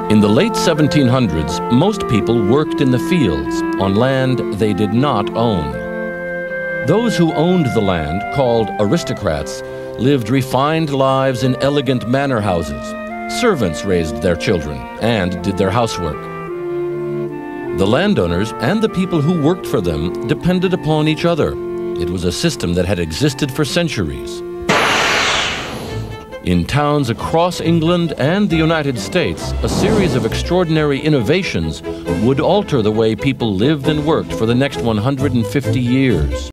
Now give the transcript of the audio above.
In the late 1700s, most people worked in the fields on land they did not own. Those who owned the land, called aristocrats, lived refined lives in elegant manor houses. Servants raised their children and did their housework. The landowners and the people who worked for them depended upon each other. It was a system that had existed for centuries. In towns across England and the United States, a series of extraordinary innovations would alter the way people lived and worked for the next 150 years.